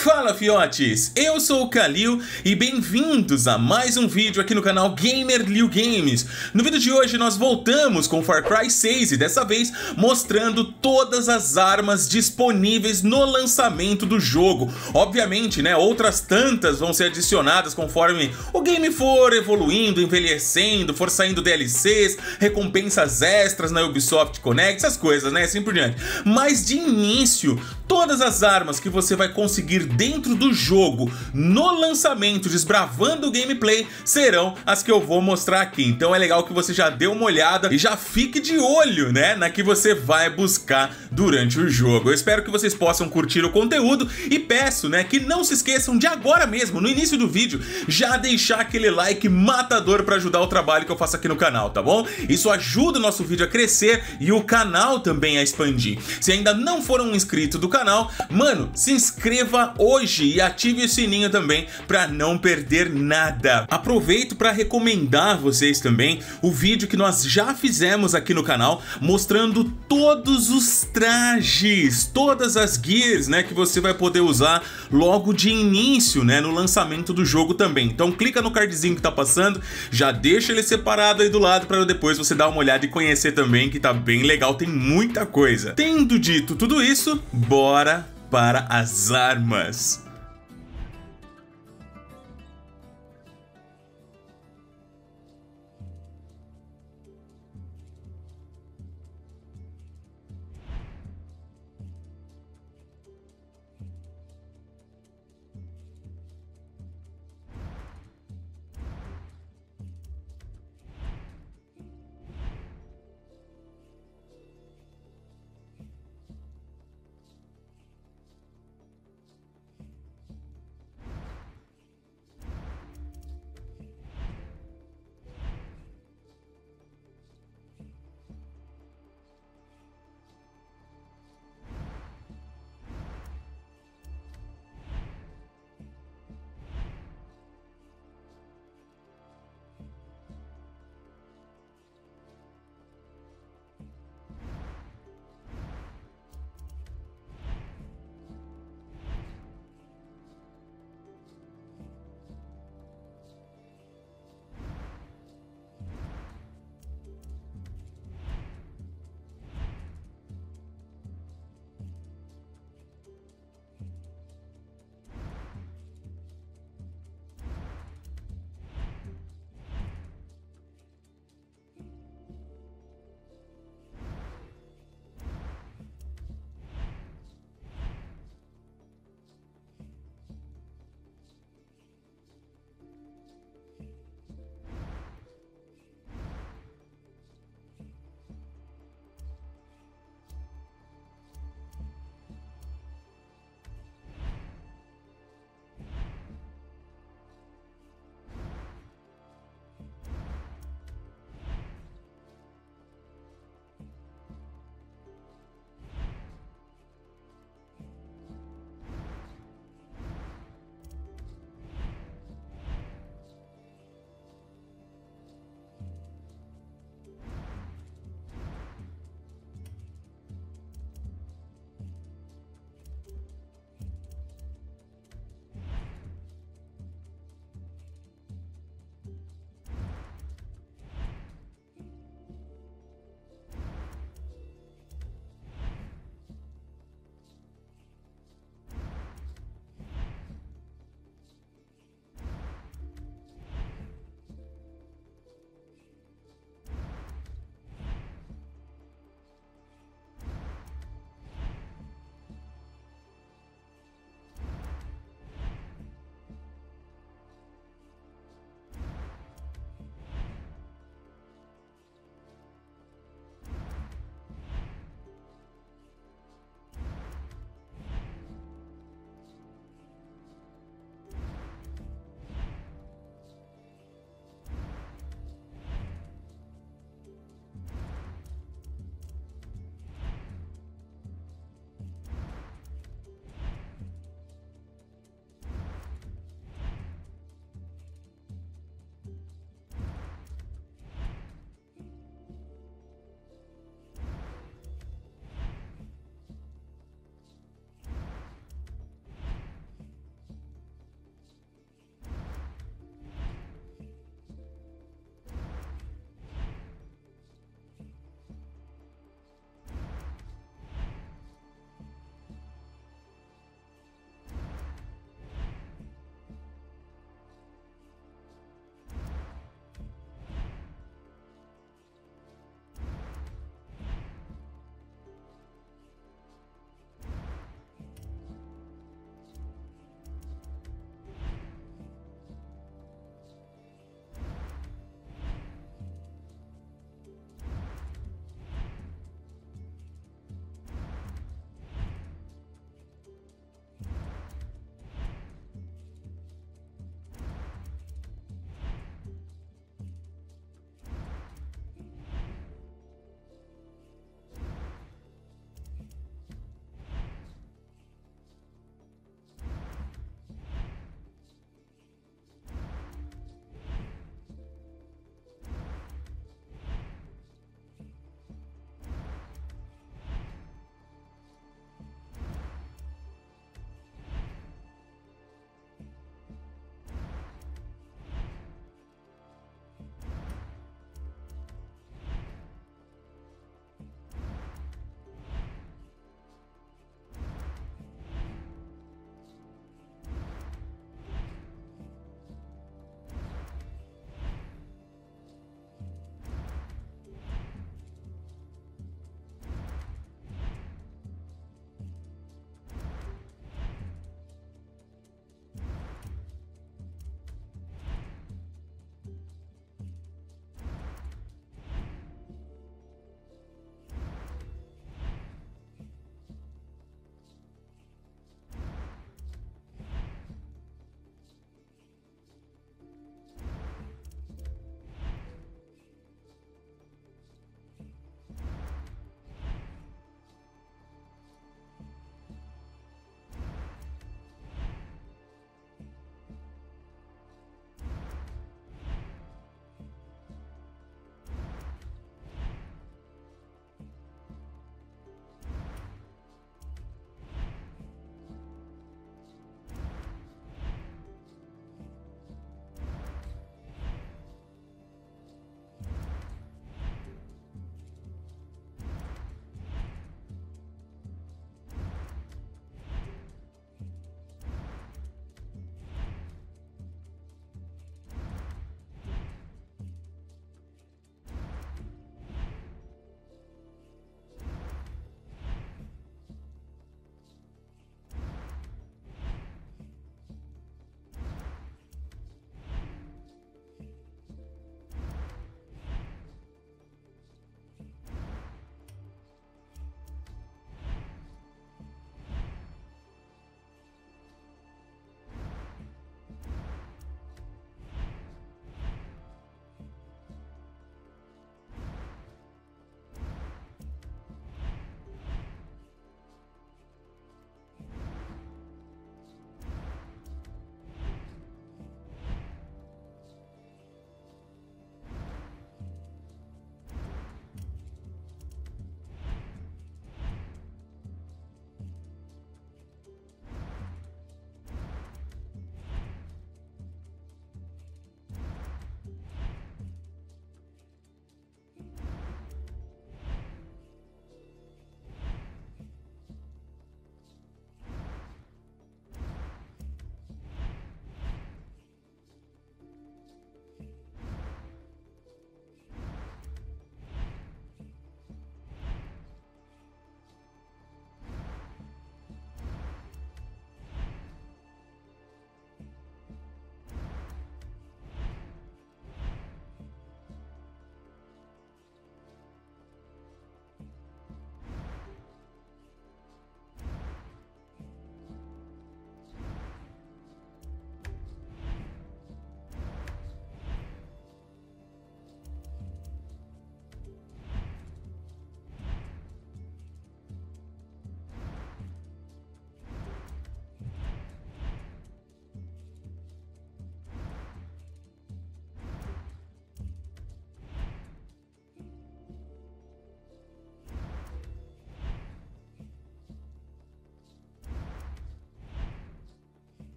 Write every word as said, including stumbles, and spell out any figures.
Fala fiotes, eu sou o Kalil e bem-vindos a mais um vídeo aqui no canal Gamer Liu Games. No vídeo de hoje nós voltamos com Far Cry seis e dessa vez mostrando todas as armas disponíveis no lançamento do jogo. Obviamente, né, outras tantas vão ser adicionadas conforme o game for evoluindo, envelhecendo, for saindo D L Cs, recompensas extras na Ubisoft Connect, essas coisas, né, assim por diante. Mas de início, todas as armas que você vai conseguir dentro do jogo no lançamento, desbravando o gameplay, serão as que eu vou mostrar aqui. Então é legal que você já dê uma olhada e já fique de olho, né, na que você vai buscar durante o jogo. Eu espero que vocês possam curtir o conteúdo e peço, né, que não se esqueçam de agora mesmo, no início do vídeo, já deixar aquele like matador para ajudar o trabalho que eu faço aqui no canal, tá bom? Isso ajuda o nosso vídeo a crescer e o canal também a expandir. Se ainda não for um inscrito do canal, mano, se inscreva hoje e ative o sininho também para não perder nada. Aproveito para recomendar a vocês também o vídeo que nós já fizemos aqui no canal mostrando todos os trajes, todas as gears, né, que você vai poder usar logo de início, né, no lançamento do jogo também. Então clica no cardzinho que tá passando, já deixa ele separado aí do lado para depois você dar uma olhada e conhecer também, que tá bem legal, tem muita coisa. Tendo dito tudo isso, bora para as armas.